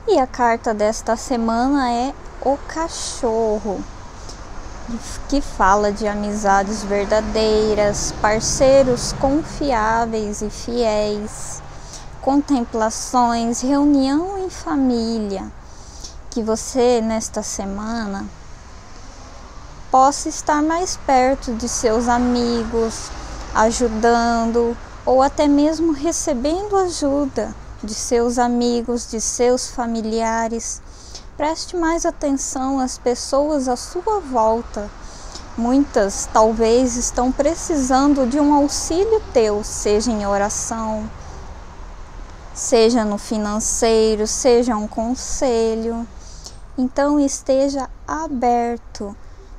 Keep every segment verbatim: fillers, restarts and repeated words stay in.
E a carta desta semana é o cachorro, que fala de amizades verdadeiras, parceiros confiáveis e fiéis, contemplações, reunião em família. Que você, nesta semana, possa estar mais perto de seus amigos, ajudando ou até mesmo recebendo ajuda de seus amigos, de seus familiares. Preste mais atenção às pessoas à sua volta. Muitas talvez estão precisando de um auxílio teu, seja em oração, seja no financeiro, seja um conselho. Então esteja aberto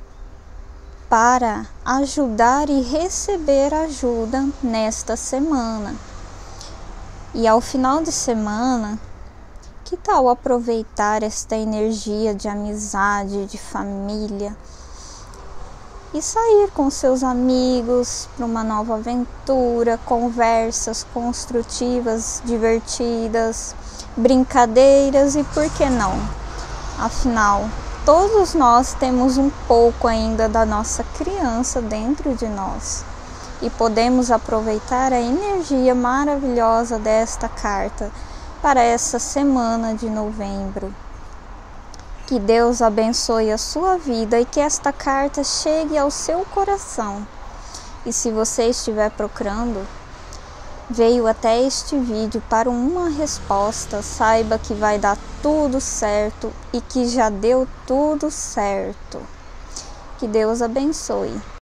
para ajudar e receber ajuda nesta semana. E ao final de semana, que tal aproveitar esta energia de amizade, de família e sair com seus amigos para uma nova aventura, conversas construtivas, divertidas, brincadeiras e por que não? Afinal, todos nós temos um pouco ainda da nossa criança dentro de nós e podemos aproveitar a energia maravilhosa desta carta para essa semana de novembro. Que Deus abençoe a sua vida e que esta carta chegue ao seu coração. E se você estiver procurando, veio até este vídeo para uma resposta, saiba que vai dar tudo certo e que já deu tudo certo. Que Deus abençoe.